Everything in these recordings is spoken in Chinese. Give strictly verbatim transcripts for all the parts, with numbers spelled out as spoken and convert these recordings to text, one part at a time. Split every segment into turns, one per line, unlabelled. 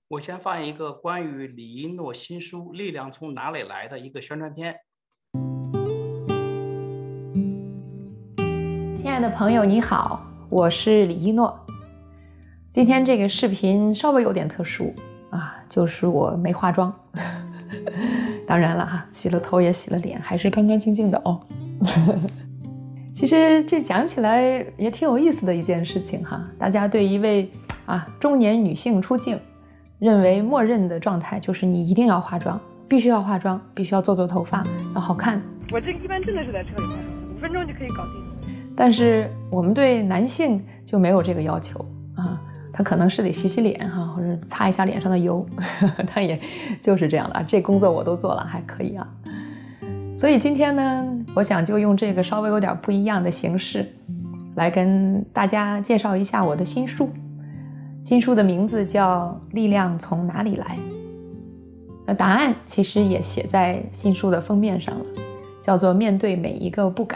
我先放一个关于李一诺新书《力量从哪里来》的一个宣传片。
亲爱的朋友，你好，我是李一诺。今天这个视频稍微有点特殊啊，就是我没化妆。当然了哈，洗了头也洗了脸，还是干干净净的哦。其实这讲起来也挺有意思的一件事情哈。大家对一位啊中年女性出镜，认为默认的状态就是你一定要化妆，必须要化妆，必须要做做头发，要好看。
我这一般真的是在车里化妆，五分钟就可以搞定。
但是我们对男性就没有这个要求啊，他可能是得洗洗脸哈，或者擦一下脸上的油，他也就是这样的。这工作我都做了，还可以啊。所以今天呢，我想就用这个稍微有点不一样的形式，来跟大家介绍一下我的新书。新书的名字叫《力量从哪里来》，那答案其实也写在新书的封面上了，叫做面对每一个不敢。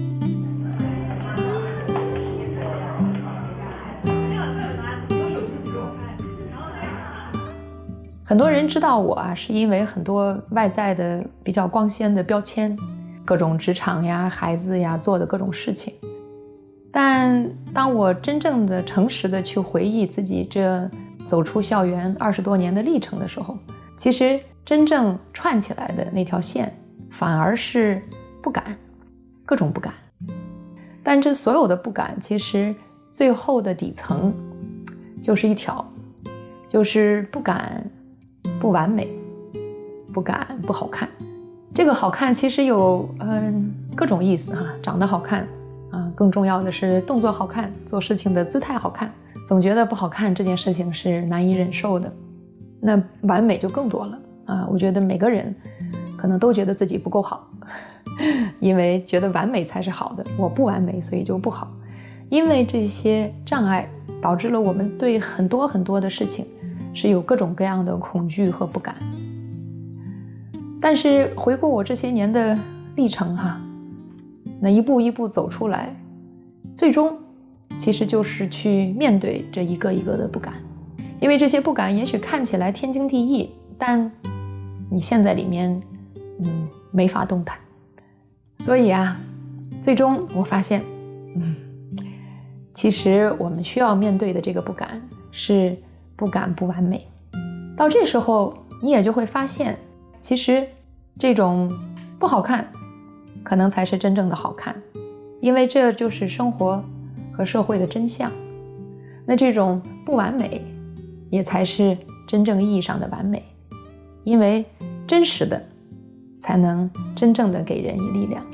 很多人知道我啊，是因为很多外在的比较光鲜的标签，各种职场呀、孩子呀做的各种事情。但当我真正的诚实的去回忆自己这走出校园二十多年的历程的时候，其实真正串起来的那条线，反而是不敢，各种不敢。但这所有的不敢，其实最后的底层就是一条，就是不敢不完美，不敢不好看。这个好看其实有嗯各种意思哈，长得好看啊，更重要的是动作好看，做事情的姿态好看。总觉得不好看这件事情是难以忍受的，那完美就更多了啊。我觉得每个人可能都觉得自己不够好，因为觉得完美才是好的，我不完美所以就不好。因为这些障碍导致了我们对很多很多的事情是有各种各样的恐惧和不敢。但是回顾我这些年的历程哈，那一步一步走出来，最终其实就是去面对这一个一个的不敢。因为这些不敢也许看起来天经地义，但你陷在里面嗯，没法动弹。所以啊，最终我发现嗯，其实我们需要面对的这个不敢是不敢不完美。到这时候你也就会发现，其实这种不好看可能才是真正的好看，因为这就是生活和社会的真相。那这种不完美也才是真正意义上的完美，因为真实的才能真正的给人以力量。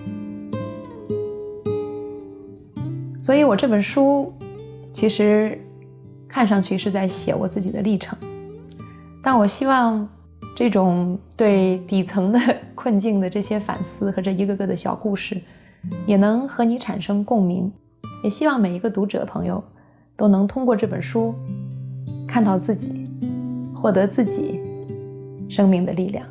所以我这本书其实看上去是在写我自己的历程，但我希望这种对底层的困境的这些反思和这一个个的小故事也能和你产生共鸣，也希望每一个读者朋友都能通过这本书看到自己，获得自己生命的力量。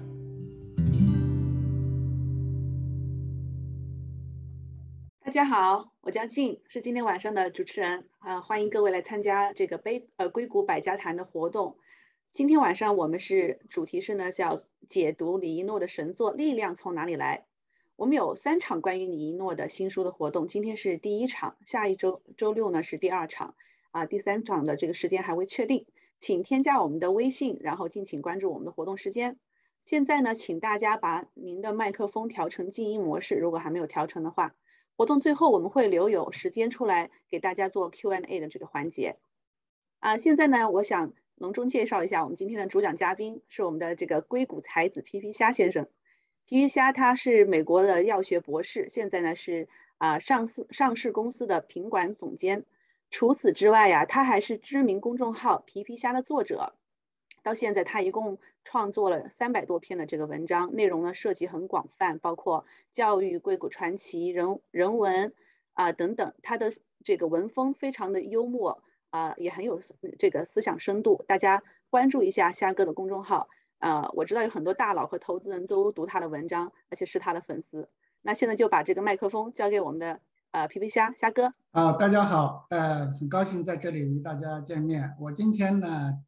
大家好，我叫静，是今天晚上的主持人啊、呃，欢迎各位来参加这个悲呃硅谷百家谈的活动。今天晚上我们是主题是呢叫解读李一诺的神作《力量从哪里来》。我们有三场关于李一诺的新书的活动，今天是第一场，下一周周六呢是第二场啊，第三场的这个时间还未确定，请添加我们的微信，然后敬请关注我们的活动时间。现在呢，请大家把您的麦克风调成静音模式，如果还没有调成的话。活动最后我们会留有时间出来给大家做 Q and A 的这个环节啊。现在呢，我想隆重介绍一下我们今天的主讲嘉宾，是我们的这个硅谷才子皮皮虾先生。皮皮虾他是美国的药学博士，现在呢是啊上市上市公司的品管总监。除此之外呀，他还是知名公众号皮皮虾的作者。到现在他一共创作了三百多篇的这个文章，内容呢涉及很广泛，包括教育、硅谷传奇、人人文啊、呃、等等。他的这个文风非常的幽默啊、呃，也很有这个思想深度。大家关注一下虾哥的公众号，呃，我知道有很多大佬和投资人都读他的文章，而且是他的粉丝。那现在就把这个麦克风交给我们的呃皮皮虾虾哥。
啊，大家好，呃，很高兴在这里与大家见面。我今天呢，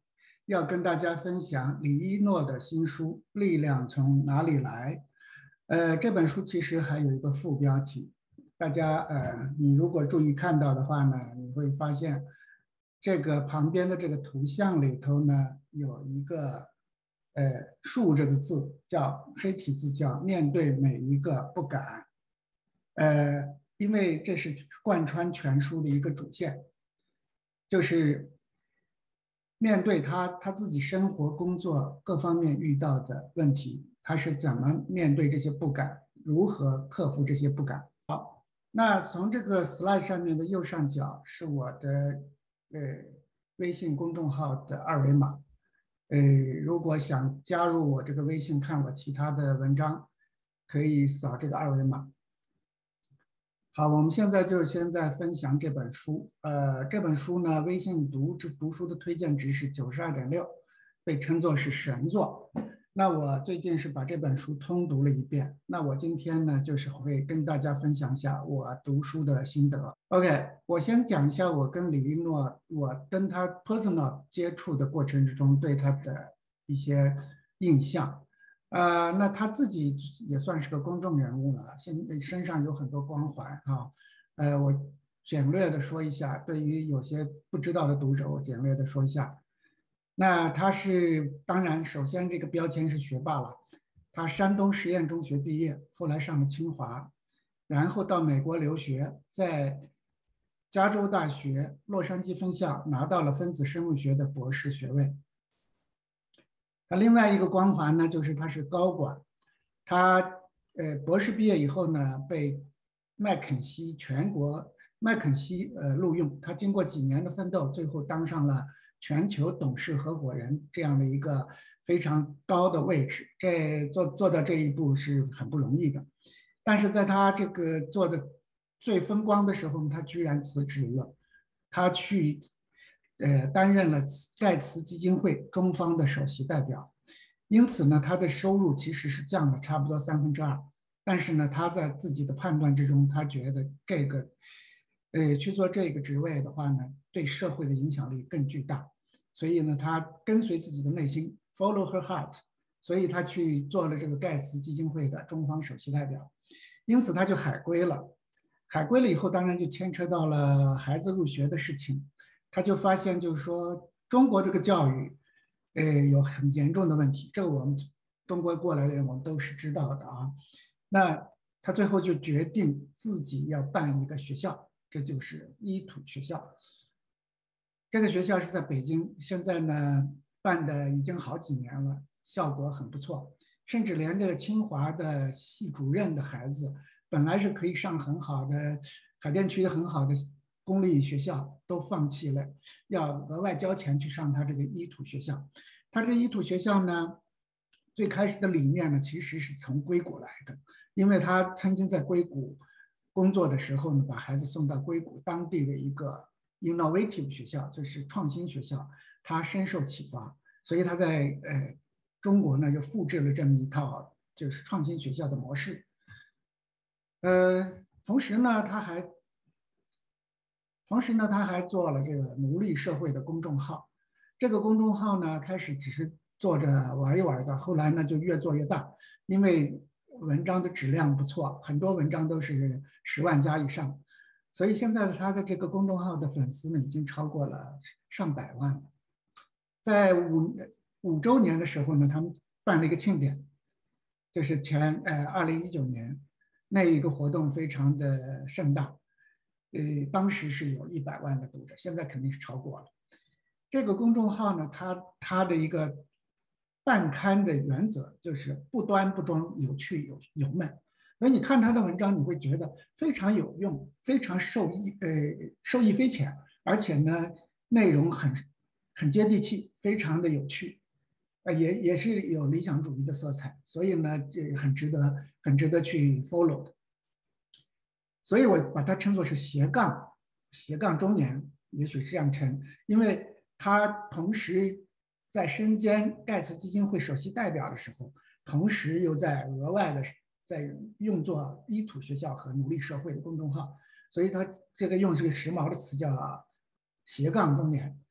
要跟大家分享李一诺的新书《力量从哪里来》。呃，这本书其实还有一个副标题，大家呃，你如果注意看到的话呢，你会发现这个旁边的这个图像里头呢，有一个呃“树”这个字，叫黑体字，叫面对每一个不敢。呃，因为这是贯穿全书的一个主线，就是面对他他自己生活、工作各方面遇到的问题，他是怎么面对这些不敢，如何克服这些不敢。好，那从这个 slide 上面的右上角是我的呃微信公众号的二维码，呃，如果想加入我这个微信看我其他的文章，可以扫这个二维码。好，我们现在就现在分享这本书。呃，这本书呢，微信读读书的推荐值是九十二点六，被称作是神作。那我最近是把这本书通读了一遍。那我今天呢，就是会跟大家分享一下我读书的心得。OK， 我先讲一下我跟李一诺，我跟他 personal 接触的过程之中对他的一些印象。呃，那他自己也算是个公众人物了，身身上有很多光环哈。呃，我简略的说一下，对于有些不知道的读者，我简略的说一下。那他是，当然，首先这个标签是学霸了。他山东实验中学毕业，后来上了清华，然后到美国留学，在加州大学洛杉矶分校拿到了分子生物学的博士学位。那另外一个光环呢，就是他是高管，他呃博士毕业以后呢，被麦肯锡全国麦肯锡呃录用，他经过几年的奋斗，最后当上了全球董事合伙人这样的一个非常高的位置，这做做到这一步是很不容易的。但是在他这个做的最风光的时候，他居然辞职了，他去。呃，担任了盖茨基金会中方的首席代表，因此呢，他的收入其实是降了差不多三分之二。但是呢，他在自己的判断之中，他觉得这个，呃，去做这个职位的话呢，对社会的影响力更巨大。所以呢，他跟随自己的内心 ，follow her heart，所以他去做了这个盖茨基金会的中方首席代表。因此，他就海归了。海归了以后，当然就牵扯到了孩子入学的事情。他就发现，就是说中国这个教育，呃，有很严重的问题。这个我们中国过来的人，我们都是知道的啊。那他最后就决定自己要办一个学校，这就是伊土学校。这个学校是在北京，现在呢办的已经好几年了，效果很不错。甚至连这个清华的系主任的孩子，本来是可以上很好的海淀区的很好的公立学校都放弃了，要额外交钱去上他这个伊土学校。他这个伊土学校呢，最开始的理念呢，其实是从硅谷来的，因为他曾经在硅谷工作的时候呢，把孩子送到硅谷当地的一个 innovative 学校，就是创新学校，他深受启发，所以他在呃中国呢就复制了这么一套就是创新学校的模式。呃，同时呢，他还同时呢，他还做了这个奴隶社会的公众号。这个公众号呢，开始只是做着玩一玩的，后来呢就越做越大，因为文章的质量不错，很多文章都是十万加以上，所以现在他的这个公众号的粉丝呢，已经超过了上百万了。在五五周年的时候呢，他们办了一个庆典，就是前呃二零一九年那一个活动非常的盛大。呃，当时是有一百万的读者，现在肯定是超过了。这个公众号呢，它它的一个办刊的原则就是不端不装，有趣有有闷。所以你看他的文章，你会觉得非常有用，非常受益呃受益匪浅，而且呢内容很很接地气，非常的有趣，呃也也是有理想主义的色彩，所以呢这很值得很值得去 follow 的。所以我把它称作是斜杠斜杠中年，也许这样称，因为他同时在身兼盖茨基金会首席代表的时候，同时又在额外的在用作伊土学校和奴隶社会的公众号，所以他这个用这个时髦的词叫斜杠中年。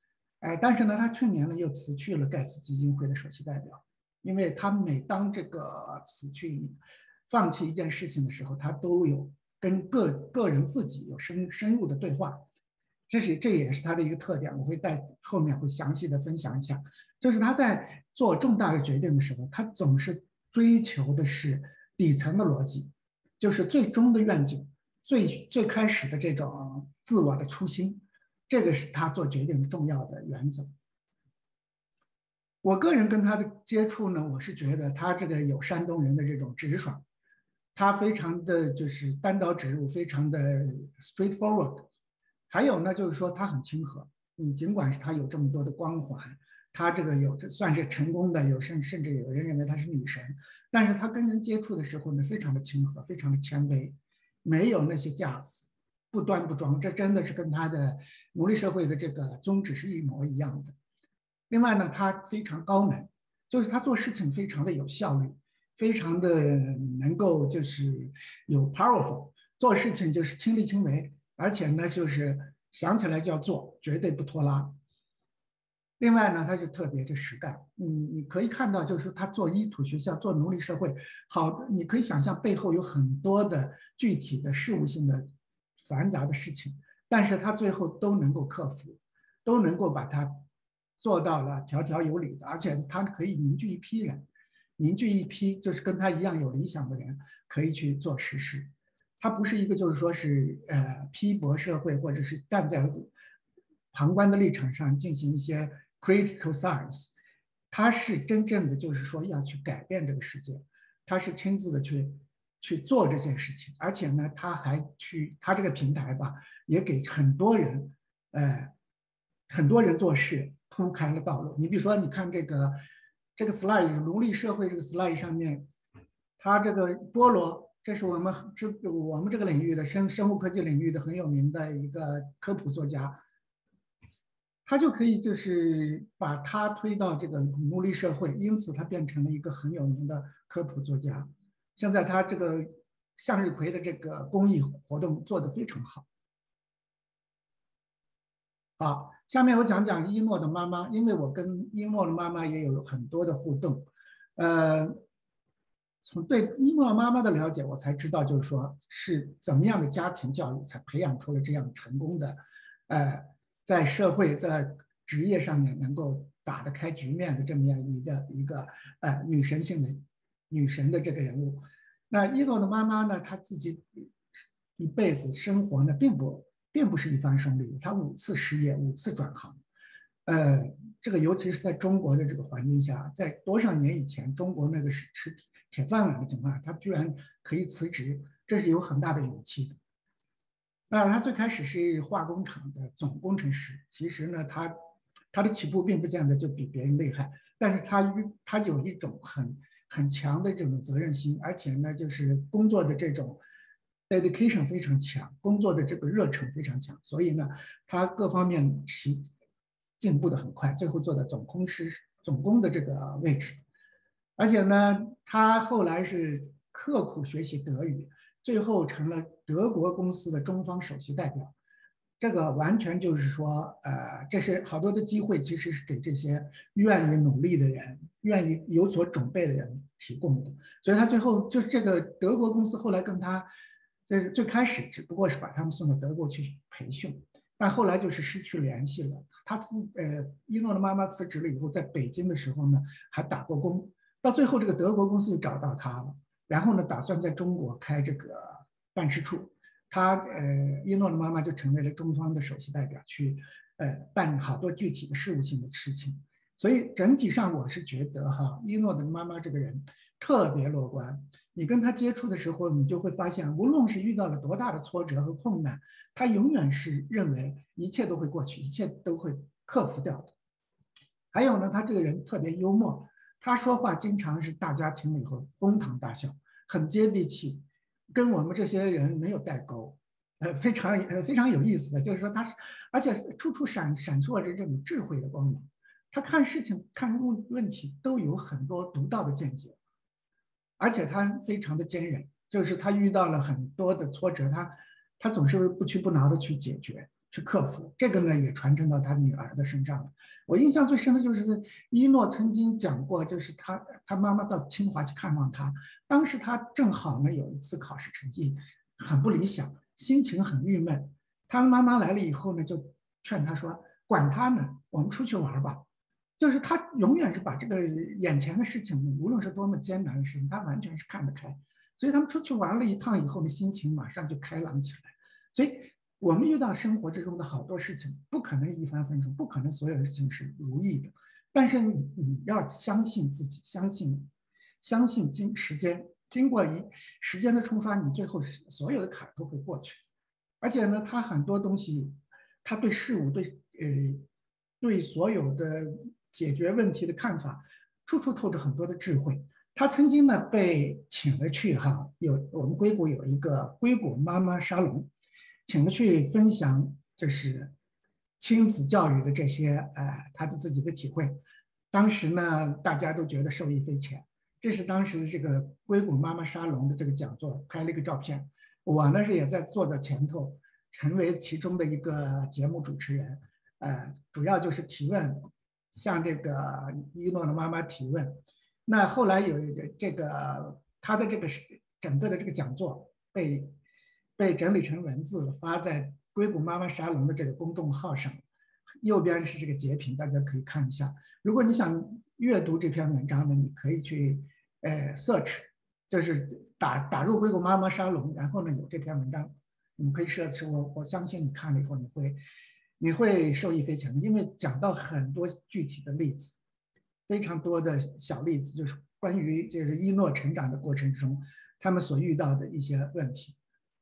哎，但是呢，他去年呢又辞去了盖茨基金会的首席代表，因为他每当这个辞去、放弃一件事情的时候，他都有跟个个人自己有深深入的对话，这是这也是他的一个特点，我会在后面会详细的分享一下。就是他在做重大的决定的时候，他总是追求的是底层的逻辑，就是最终的愿景，最最开始的这种自我的初心，这个是他做决定的重要的原则。我个人跟他的接触呢，我是觉得他这个有山东人的这种直爽，他非常的就是单刀直入，非常的 straightforward。还有呢，就是说他很亲和，你尽管是他有这么多的光环，他这个有这算是成功的，有甚甚至有人认为他是女神，但是他跟人接触的时候呢，非常的亲和，非常的谦卑，没有那些架子，不端不装，这真的是跟他的奴隶社会的这个宗旨是一模一样的。另外呢，他非常高门，就是他做事情非常的有效率，非常的能够就是有 powerful， 做事情就是亲力亲为，而且呢就是想起来就要做，绝对不拖拉。另外呢，他就特别的实干，你你可以看到，就是他做伊土学校、做奴隶社会，好，你可以想象背后有很多的具体的事务性的繁杂的事情，但是他最后都能够克服，都能够把它做到了条条有理的，而且他可以凝聚一批人，凝聚一批就是跟他一样有理想的人，可以去做实事。他不是一个就是说是呃批驳社会，或者是站在旁观的立场上进行一些 critical science， 他是真正的就是说要去改变这个世界，他是亲自的去去做这件事情，而且呢，他还去他这个平台吧，也给很多人呃很多人做事铺开了道路。你比如说，你看这个这个 slide 奴隶社会这个 slide 上面，他这个波罗，这是我们这我们这个领域的生生物科技领域的很有名的一个科普作家，他就可以就是把他推到这个奴隶社会，因此他变成了一个很有名的科普作家。现在他这个向日葵的这个公益活动做得非常好。好，下面我讲讲一诺的妈妈，因为我跟一诺的妈妈也有很多的互动，呃，从对一诺妈妈的了解，我才知道就是说是怎么样的家庭教育才培养出了这样成功的，呃，在社会在职业上面能够打得开局面的这么样一个一个呃女神性的女神的这个人物。那一诺的妈妈呢，她自己一辈子生活呢，并不。并不是一帆风顺，他五次失业，五次转行，呃，这个尤其是在中国的这个环境下，在多少年以前，中国那个是吃铁饭碗的情况下，他居然可以辞职，这是有很大的勇气的。那他最开始是化工厂的总工程师，其实呢，他他的起步并不见得就比别人厉害，但是他他有一种很很强的这种责任心，而且呢，就是工作的这种。dedication 非常强，工作的这个热忱非常强，所以呢，他各方面进进步的很快，最后做到总工师、总工的这个位置。而且呢，他后来是刻苦学习德语，最后成了德国公司的中方首席代表。这个完全就是说，呃，这是好多的机会，其实是给这些愿意努力的人、愿意有所准备的人提供的。所以他最后就是这个德国公司后来跟他。这最开始只不过是把他们送到德国去培训，但后来就是失去联系了。他自呃，一诺的妈妈辞职了以后，在北京的时候呢，还打过工。到最后，这个德国公司就找到他了，然后呢，打算在中国开这个办事处。他呃，一诺的妈妈就成为了中方的首席代表，去呃办好多具体的事务性的事情。所以整体上，我是觉得哈，一诺的妈妈这个人特别乐观。你跟他接触的时候，你就会发现，无论是遇到了多大的挫折和困难，他永远是认为一切都会过去，一切都会克服掉的。还有呢，他这个人特别幽默，他说话经常是大家听了以后哄堂大笑，很接地气，跟我们这些人没有代沟，呃，非常呃非常有意思的，就是说他是，而且处处闪闪烁着这种智慧的光芒。他看事情、看问问题都有很多独到的见解。而且他非常的坚韧，就是他遇到了很多的挫折，他他总是不屈不挠的去解决， 去克服。这个呢也传承到他女儿的身上了。我印象最深的就是一诺曾经讲过，就是他他妈妈到清华去看望他，当时他正好呢有一次考试成绩很不理想，心情很郁闷。他妈妈来了以后呢，就劝他说：“管他呢，我们出去玩吧。”就是他永远是把这个眼前的事情，无论是多么艰难的事情，他完全是看得开。所以他们出去玩了一趟以后呢，心情马上就开朗起来。所以我们遇到生活之中的好多事情，不可能一帆风顺，不可能所有的事情是如意的。但是你你要相信自己，相信相信经时间，经过一时间的冲刷，你最后所有的坎都会过去。而且呢，他很多东西，他对事物对呃对所有的解决问题的看法，处处透着很多的智慧。他曾经呢被请了去哈，有我们硅谷有一个硅谷妈妈沙龙，请了去分享就是亲子教育的这些呃他的自己的体会。当时呢大家都觉得受益匪浅。这是当时这个硅谷妈妈沙龙的这个讲座，拍了一个照片。我呢是也在坐在前头，成为其中的一个节目主持人，呃，主要就是提问，向这个一诺的妈妈提问。那后来有这个他的这个整个的这个讲座被被整理成文字，发在硅谷妈妈沙龙的这个公众号上，右边是这个截屏，大家可以看一下。如果你想阅读这篇文章呢，你可以去呃 search， 就是打打入硅谷妈妈沙龙，然后呢有这篇文章，你可以 search。我我相信你看了以后，你会你会受益匪浅，因为讲到很多具体的例子。非常多的小例子，就是关于这个一诺成长的过程中，他们所遇到的一些问题。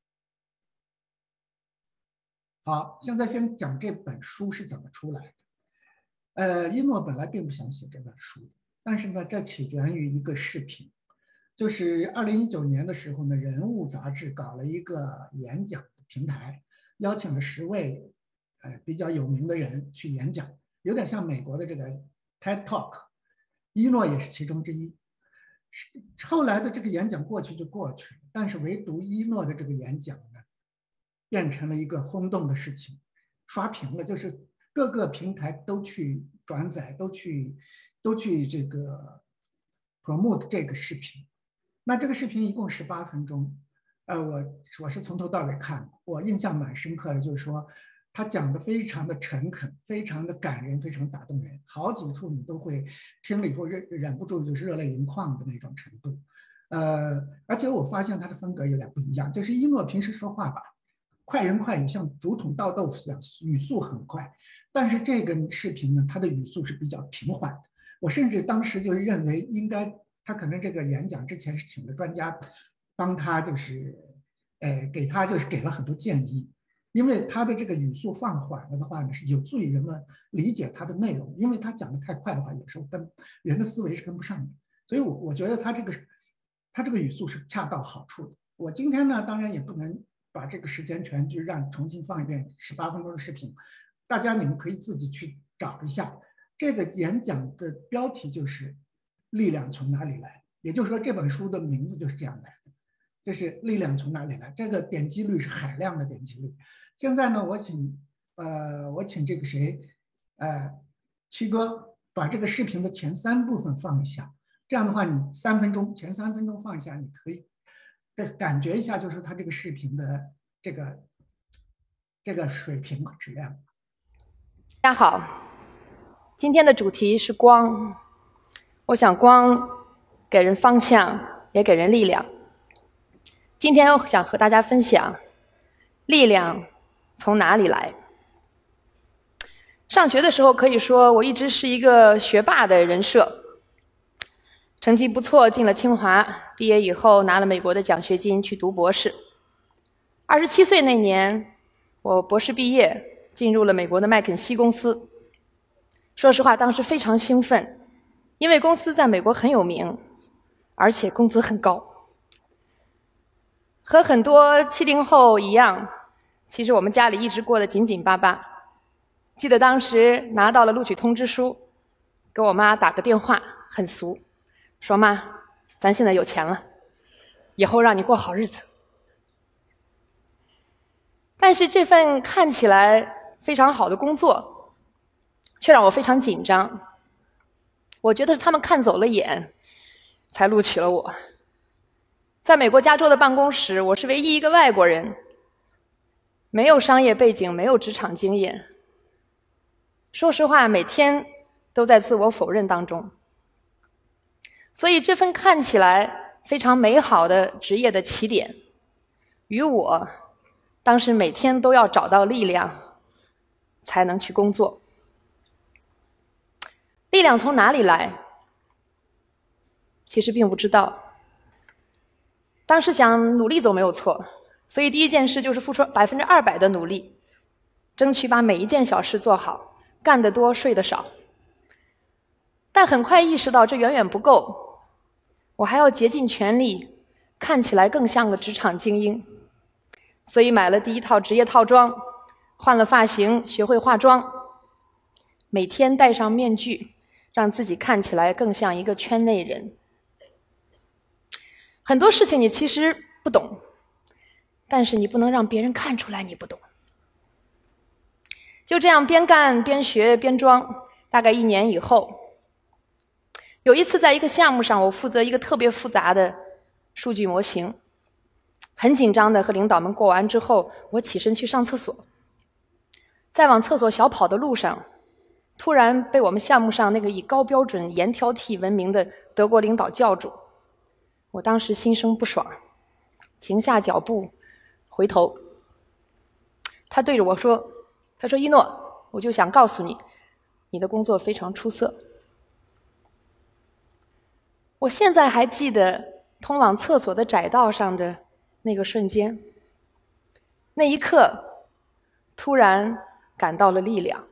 好，现在先讲这本书是怎么出来的。呃，一诺本来并不想写这本书，但是呢，这起源于一个视频，就是二零一九年的时候呢，《人物》杂志搞了一个演讲平台，邀请了十位呃比较有名的人去演讲，有点像美国的这个 TED Talk。一诺也是其中之一。后来的这个演讲过去就过去了，但是唯独一诺的这个演讲呢，变成了一个轰动的事情，刷屏了，就是各个平台都去转载，都去都去这个 promote 这个视频。那这个视频一共十八分钟，呃，我我是从头到尾看，我印象蛮深刻的，就是说。他讲的非常的诚恳，非常的感人，非常打动人，好几处你都会听了以后忍忍不住就是热泪盈眶的那种程度。呃，而且我发现他的风格有点不一样，就是一诺平时说话吧，快人快语，像竹筒倒豆腐一样，语速很快。但是这个视频呢，他的语速是比较平缓的。我甚至当时就认为，应该他可能这个演讲之前是请了专家帮他，就是呃给他就是给了很多建议。因为他的这个语速放缓了的话呢，是有助于人们理解他的内容。因为他讲的太快的话，有时候跟人的思维是跟不上的。所以我，我觉得他这个他这个语速是恰到好处的。我今天呢，当然也不能把这个时间全就让重新放一遍十八分钟的视频，大家你们可以自己去找一下。这个演讲的标题就是“力量从哪里来”，也就是说这本书的名字就是这样来的，就是力量从哪里来。这个点击率是海量的点击率。现在呢，我请呃，我请这个谁，呃，七哥把这个视频的前三部分放一下。这样的话，你三分钟前三分钟放一下，你可以感觉一下，就是他这个视频的这个这个水平和质量。
大家好，今天的主题是光。我想光给人方向，也给人力量。今天我想和大家分享力量从哪里来？上学的时候，可以说我一直是一个学霸的人设，成绩不错，进了清华，毕业以后拿了美国的奖学金去读博士。二十七岁那年，我博士毕业，进入了美国的麦肯锡公司。说实话，当时非常兴奋，因为公司在美国很有名，而且工资很高。和很多七零后一样，其实我们家里一直过得紧紧巴巴。记得当时拿到了录取通知书，给我妈打个电话，很俗，说妈，咱现在有钱了，以后让你过好日子。但是这份看起来非常好的工作，却让我非常紧张。我觉得是他们看走了眼，才录取了我。在美国加州的办公室，我是唯一一个外国人，没有商业背景，没有职场经验。说实话，每天都在自我否认当中。所以这份看起来非常美好的职业的起点，与我当时每天都要找到力量才能去工作。力量从哪里来？其实并不知道。当时想努力总没有错，所以第一件事就是付出百分之二百的努力，争取把每一件小事做好，干得多，睡得少。但很快意识到这远远不够，我还要竭尽全力，看起来更像个职场精英。所以买了第一套职业套装，换了发型，学会化妆，每天戴上面具，让自己看起来更像一个圈内人。很多事情你其实不懂，但是你不能让别人看出来你不懂。就这样边干边学边装，大概一年以后，有一次在一个项目上，我负责一个特别复杂的数据模型，很紧张的和领导们过完之后，我起身去上厕所，在往厕所小跑的路上，突然被我们项目上那个以高标准严挑剔闻名的德国领导叫住。我当时心生不爽，停下脚步回头，他对着我说，他说，一诺，我就想告诉你，你的工作非常出色。我现在还记得通往厕所的窄道上的那个瞬间，那一刻突然感到了力量。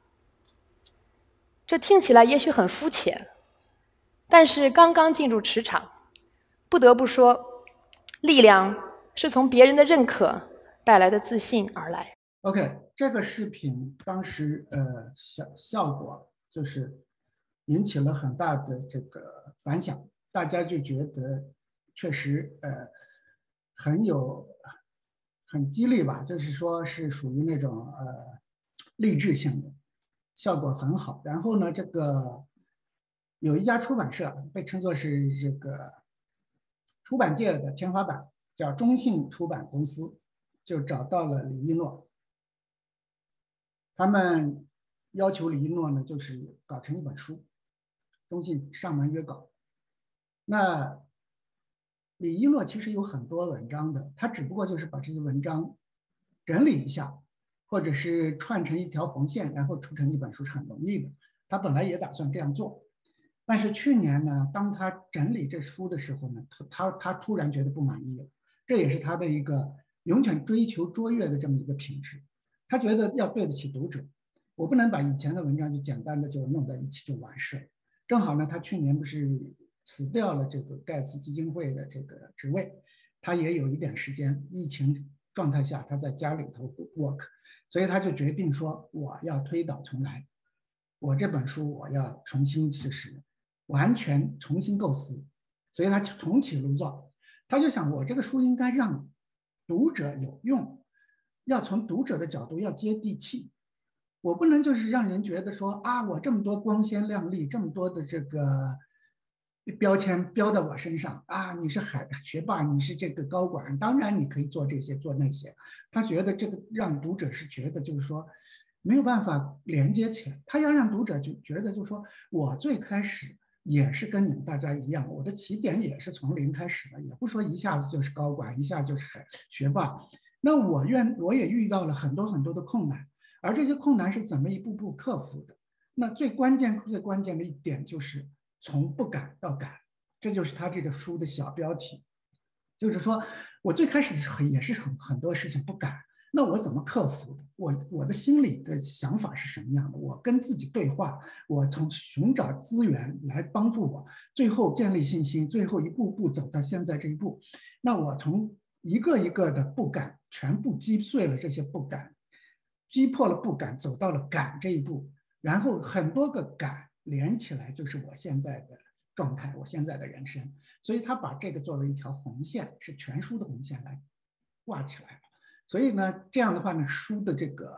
这听起来也许很肤浅，但是刚刚进入职场，不得不说，力量是从别人的认可带来的自信而来。
OK， 这个视频当时呃效效果就是引起了很大的这个反响，大家就觉得确实呃很有很激励吧，就是说是属于那种呃励志性的，效果很好。然后呢，这个有一家出版社被称作是这个出版界的天花板，叫中信出版公司，就找到了李一诺。他们要求李一诺呢，就是搞成一本书，中信上门约稿。那李一诺其实有很多文章的，他只不过就是把这些文章整理一下，或者是串成一条红线，然后出成一本书是很容易的。他本来也打算这样做。但是去年呢，当他整理这书的时候呢，他他突然觉得不满意了，这也是他的一个永远追求卓越的这么一个品质。他觉得要对得起读者，我不能把以前的文章就简单的就弄在一起就完事。正好呢，他去年不是辞掉了这个盖茨基金会的这个职位，他也有一点时间，疫情状态下他在家里头 work， 所以他就决定说我要推倒重来，我这本书我要重新就是完全重新构思，所以他重启炉灶，他就想我这个书应该让读者有用，要从读者的角度要接地气，我不能就是让人觉得说啊，我这么多光鲜亮丽，这么多的这个标签标在我身上啊，你是海学霸，你是这个高管，当然你可以做这些做那些。他觉得这个让读者是觉得就是说没有办法连接起来，他要让读者就觉得就是说我最开始也是跟你们大家一样，我的起点也是从零开始的，也不说一下子就是高管，一下子就是学霸。那我愿我也遇到了很多很多的困难，而这些困难是怎么一步步克服的？那最关键最关键的一点就是从不敢到敢，这就是他这个书的小标题。就是说我最开始也是很很多事情不敢，那我怎么克服的？我我的心里的想法是什么样的？我跟自己对话，我从寻找资源来帮助我，最后建立信心，最后一步步走到现在这一步。那我从一个一个的不敢，全部击碎了这些不敢，击破了不敢，走到了敢这一步，然后很多个敢连起来，就是我现在的状态，我现在的人生。所以他把这个作为一条红线，是全书的红线来挂起来了。所以呢，这样的话呢，书的这个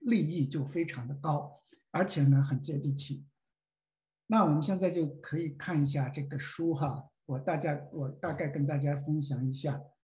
立意就非常的高，而且呢很接地气。那我们现在就可以看一下这个书哈，我大家我大概跟大家分享一下